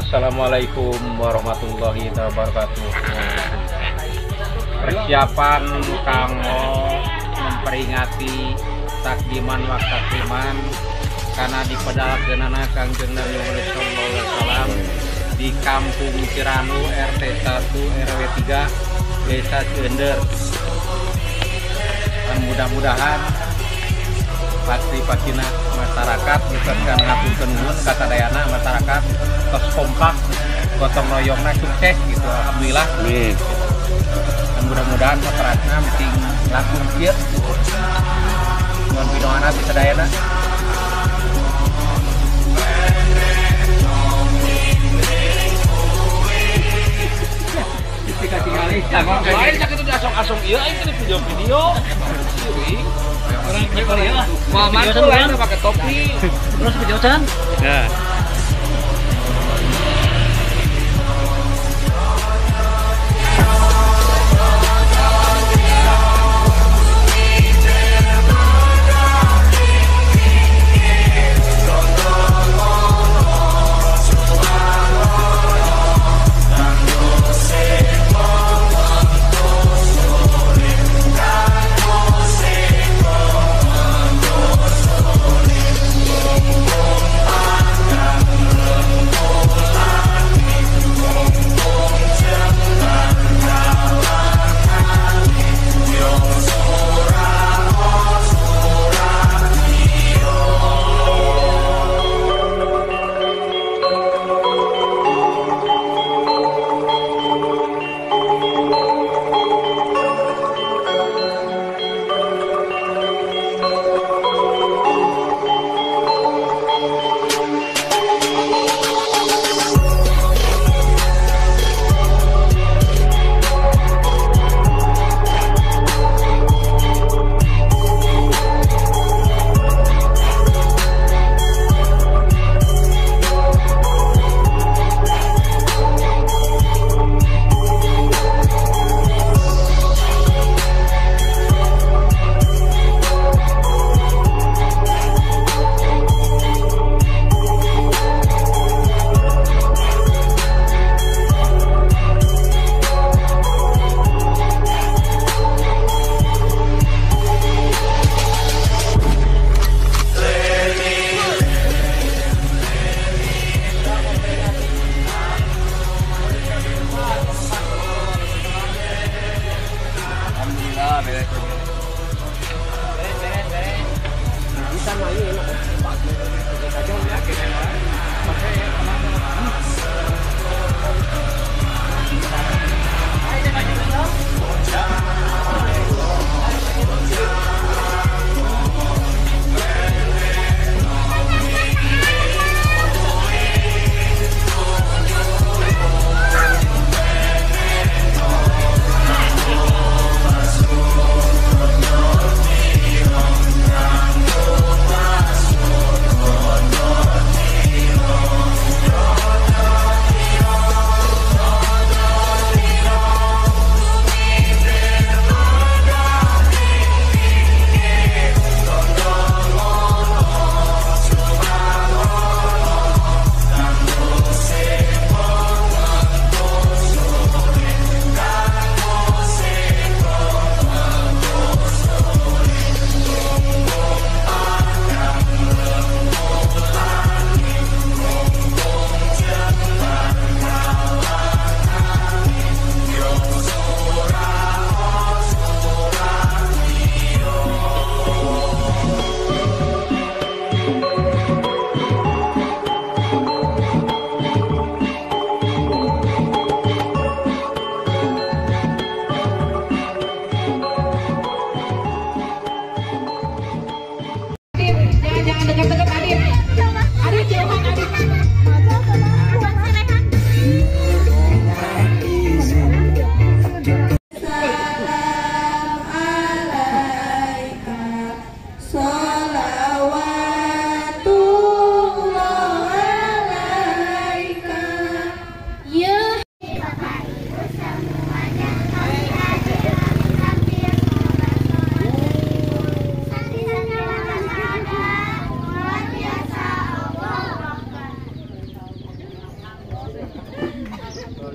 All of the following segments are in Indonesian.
Assalamualaikum warahmatullahi wabarakatuh. Persiapan kanggo memperingati takdiman waktakdiman karena dipedalkeunana Kangjeng Nabi Muhammad sallallahu alaihi wasallam di Kampung Ciranu RT 1 RW 3 Desa Ciender. Dan mudah-mudahan pasti-pastina masyarakat misalkan ngaturkeun nuhun kasadayana masyarakat tos kompak gotong royongna sukses gitu, alhamdulillah. Amin. Dan mudah-mudahan masyarakat mesti langsung kieu mun pinoana di sadayana. Dikasih kali lain cak itu asong-asong ieu aing teh video-video. Orang ya. Wah, mantul lain pakai topi. Terus videoan? Ya.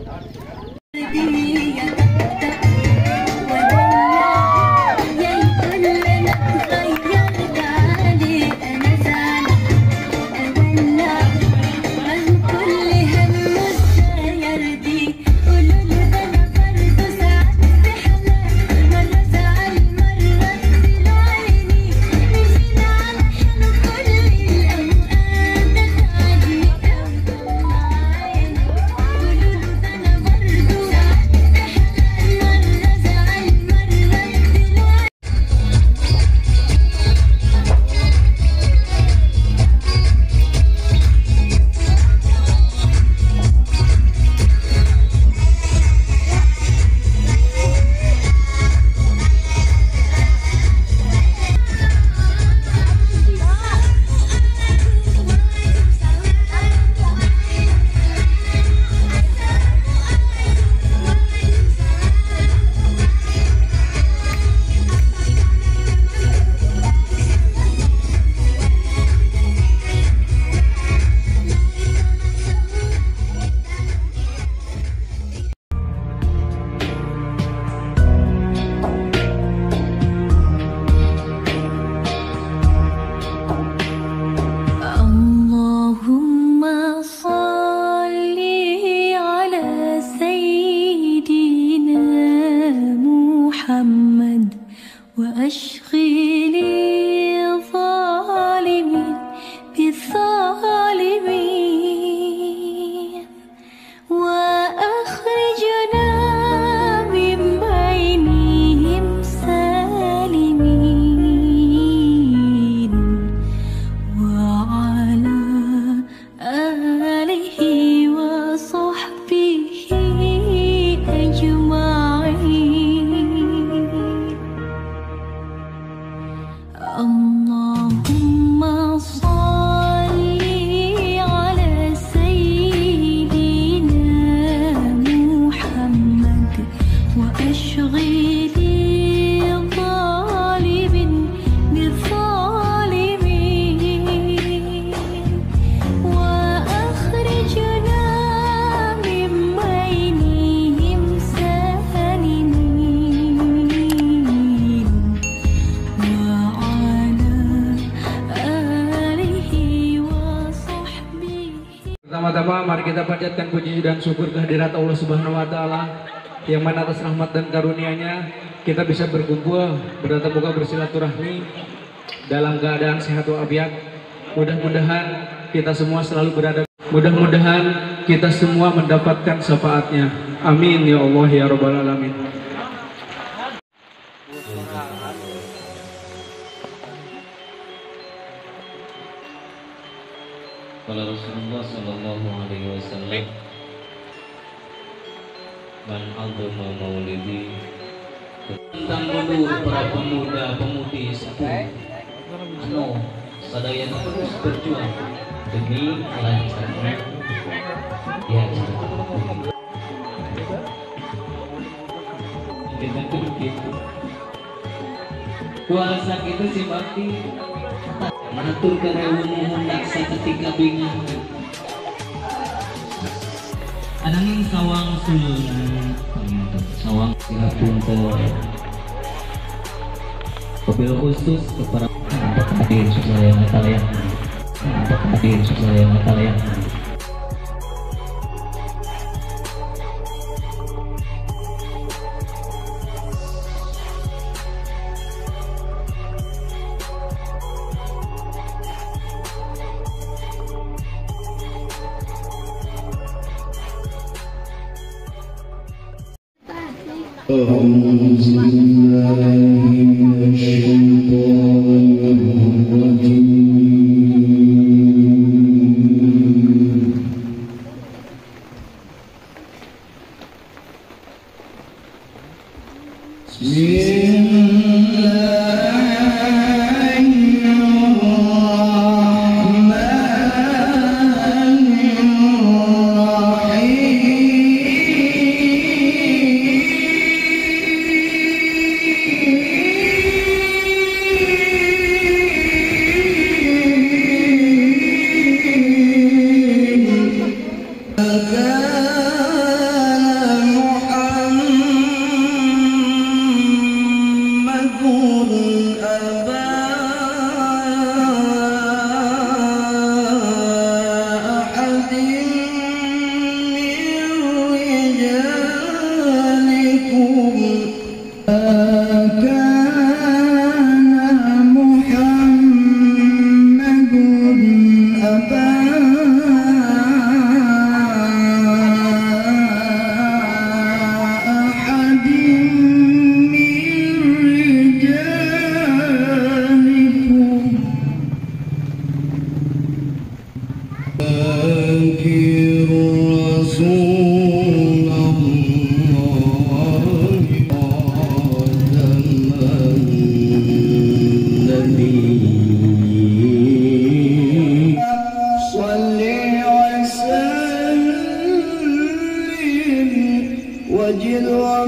Pertama-tama mari kita panjatkan puji dan syukur kehadirat Allah Subhanahu wa taala yang mana atas rahmat dan karunia-Nya kita bisa berkumpul, bertatap muka, bersilaturahmi dalam keadaan sehat walafiat. Mudah-mudahan kita semua selalu berada, mudah-mudahan kita semua mendapatkan syafaatnya. Amin ya Allah ya rabbal alamin. Kalau Rasulullah Sallallahu Alaihi Wasallam, man aldama maulidi, tentang dulu para pemuda-pemudi sepuh, sadaya terus berjuang demi lancarnya di acara kita begitu. Puasa kita si bakti mengatur karewumu hendak seketika bingung. Ananging sawang sulun sawang punten mobil khusus kepada hadir susaya kalian, hadir susaya kalian. رسول الله النبي صل وسلم وجد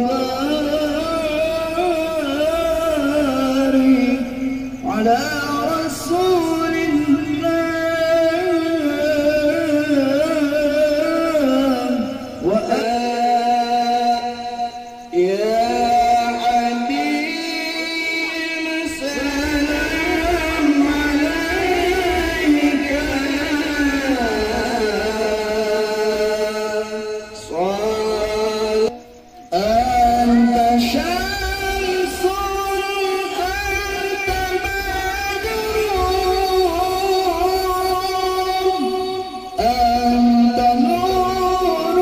وبارك على رسول الله يا حبيب سلام عليك صل أنت شمس أنت بدر أنت نور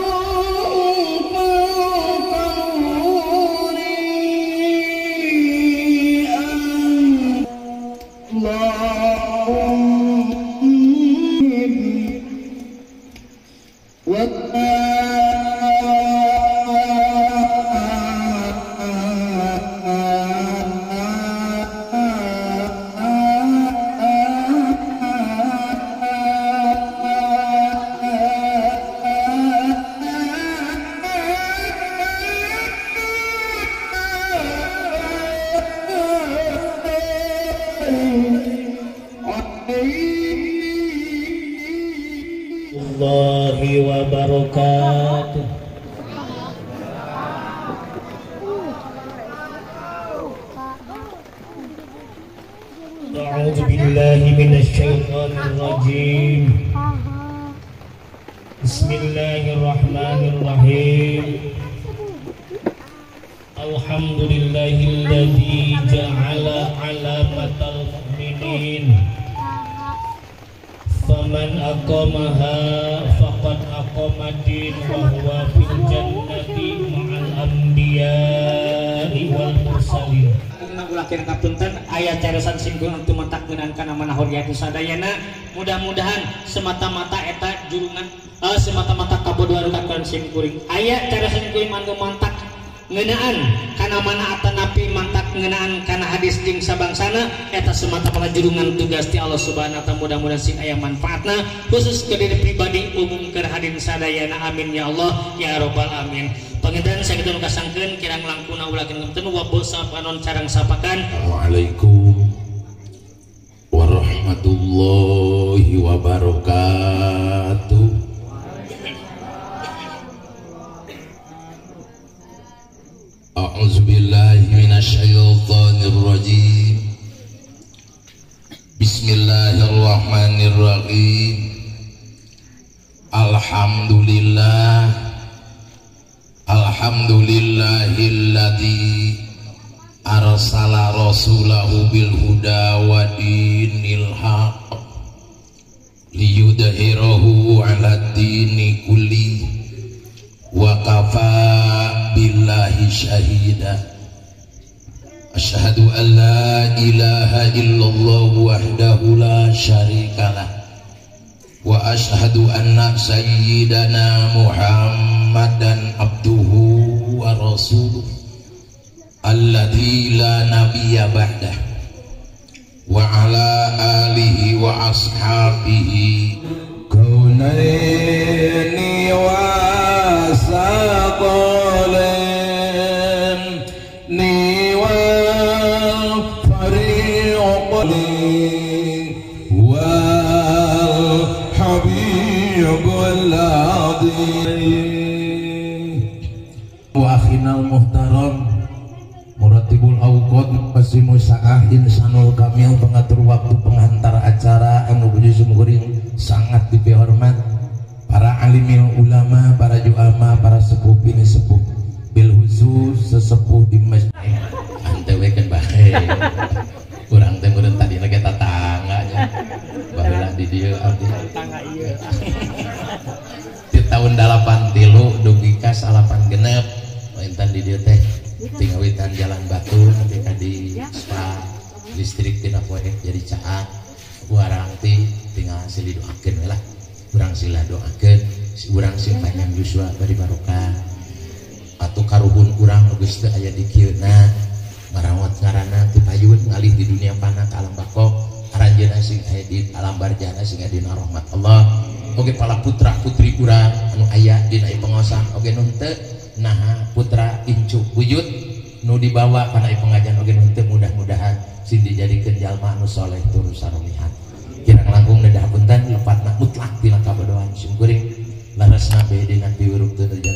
فوق نوري Allahi wa barakatuh. A'udzu billahi minasy syaithanir rajim. Bismillahirrahmanirrahim. Alhamdulillahilladzi ja'ala 'alamatal mu'minin. Faman aqamaha faqad aqamadin wa huwa fil jannati ma'al anbiya'i wal mursalin. Ulakeun kapunten aya caresan singgung untuk matakeunan kana manahor yaitu sadayana mudah-mudahan semata-mata eta jurungan semata-mata kabodohan udakeun simkuring aya caresan kuring mangga mantak ngeunaan kana mana atanapi mantak ngeunaan kana hadis jeung sabangsana eta semata-mata jurungan tugas ti Allah Subhanahu wa taala mudah-mudahan sing aya manfaatna khusus ke diri pribadi umum keur hadirin sadayana amin ya Allah ya rabbal alamin. Pangeran saya kita kasangkeun kirang langkuna ulakeun keunten wa bosa panon carang sapakan. Waalaikum warahmatullahi wabarakatuh. A'udzu billahi minasy syaithanir rajim. Bismillahirrahmanirrahim. Alhamdulillahilladzi arsala rasulahu bil huda wa dinil haq liyudhhirahu 'ala dini kulli wa kafa billahi syahida. Asyhadu an la ilaha illallah wahdahu la syarikalah wa asyhadu anna sayyidana Muhammadan abduhu wa rasuluh alladzi la nabiyya ba'dah wa ala alihi wa ashabihi kunaini wa saqalin ni wa fariqli wa akhinal muhtaram muratibul awqat qasimu sa'ahin sanul kamil pengatur waktu penghantar acara anu puji sumuring sangat dihormat para alimil ulama para juama para sepuh bini sepuh bil khusus sesepuh di masjid antewe kan bae urang teh meureun tadi lagi tatangganya baheula di dieu abdi tangga ieu di tahun 83 dugi ka 8 genep intan di dieu teh tinggawitan jalan batu nanti ka di spa listrik tina proyek jadi caat urang teh tinggal silih doakeun we lah urang sila doakeun urang sing panjang Yuswa bari barokah atuh karuhun urang nu geus teu aya di kieuna marawat ngaranna teu payun ngalih di dunia pana ka alam bako aranjeunna sing aya di alam barjana sing aya dina rahmat Allah oge pala putra putri urang anu aya dina pengosan oge nu teu naha putra incu wujud nu dibawa kana pengajian oge nu teu mudah-mudahan sing dijadikeun jalma anu saleh tur sarumihan kirang langkung nedah punten lepatna mutlak tina kabodohan sim kuring larasna bede dina piwuruk teu